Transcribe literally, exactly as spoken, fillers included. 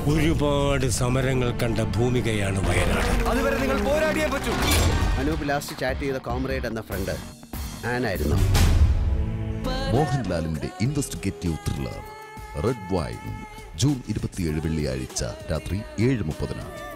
ഒരുപാട് സമരങ്ങൾ കണ്ട ഭൂമികയാണ് വയനാട്. അതുവരെ നിങ്ങൾ പോരാടിയേ പറ്റൂ. അനൂപ് ലാസ്റ്റ് ചാറ്റ് ചെയ്ത കോമ്രേഡ് എന്ന ഫ്രണ്ട് ആനായിരുന്നു. മോഹൻലാലിന്റെ investigative thriller red wine June ഇരുപത്തിയേഴ് വെള്ളിയാഴ്ച രാത്രി ഏഴ് മുപ്പതിന്.